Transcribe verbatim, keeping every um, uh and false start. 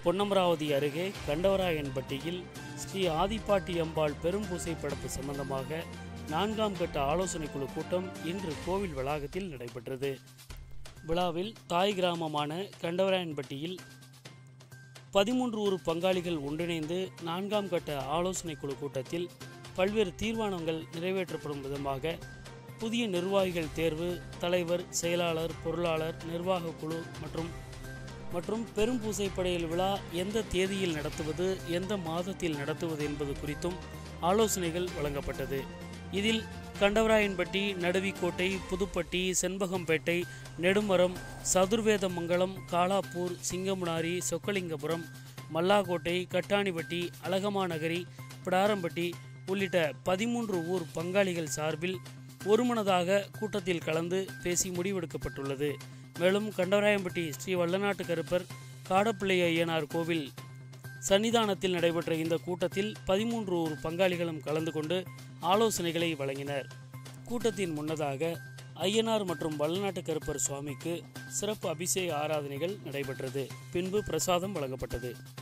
பொன்னமராவதி அருகே கண்டவராயன்பட்டியில் ஸ்ரீ ஆதிப்பாட்டி அம்பாள் பெரும் பூசை படப்பு சம்பந்தமாக நான்காம் கட்ட ஆலோசனை குழு கூட்டம் இன்று கோவில் வளாகத்தில் நடைபெற்றது. விழாவில் தாய் கிராமமான கண்டவராயன்பட்டியில் பதிமூன்று ஊர் பங்காளிகள் ஒன்றிணைந்து நான்காம் கட்ட ஆலோசனை குழு கூட்டத்தில் பல்வேறு தீர்மானங்கள் நிறைவேற்றப்படும் விதமாக புதிய நிர்வாகிகள் தேர்வு, தலைவர், செயலாளர், பொருளாளர், நிர்வாக குழு மற்றும் மற்றும் பெரும் பூசைப்படையல் விழா எந்த தேதியில் நடத்துவது, எந்த மாதத்தில் நடத்துவது என்பது குறித்தும் ஆலோசனைகள் வழங்கப்பட்டது. இதில் கண்டவராயன்பட்டி, நடுவிக்கோட்டை, புதுப்பட்டி, செண்பகம்பேட்டை, நெடுமரம், சதுர்வேதமங்கலம், காலாப்பூர், சிங்கமுனாரி, சொக்கலிங்கபுரம், மல்லாக்கோட்டை, கட்டாணிப்பட்டி, அழகமாநகரி, பிடாரம்பட்டி உள்ளிட்ட பதிமூன்று ஊர் பங்காளிகள் சார்பில் ஒருமனதாக கூட்டத்தில் கலந்து பேசி முடிவெடுக்கப்பட்டுள்ளது. மேலும் கண்டவராயன்பட்டி ஸ்ரீ வல்லநாட்டு கருப்பர் காடப்பிள்ளை ஐயனார் கோவில் சன்னிதானத்தில் நடைபெற்ற இந்த கூட்டத்தில் பதிமூன்று ஊர் பங்காளிகளும் கலந்து கொண்டு ஆலோசனைகளை வழங்கினர். கூட்டத்தின் முன்னதாக ஐயனார் மற்றும் வல்லநாட்டு கருப்பர் சுவாமிக்கு சிறப்பு அபிஷேக ஆராதனைகள் நடைபெற்றது. பின்பு பிரசாதம் வழங்கப்பட்டது.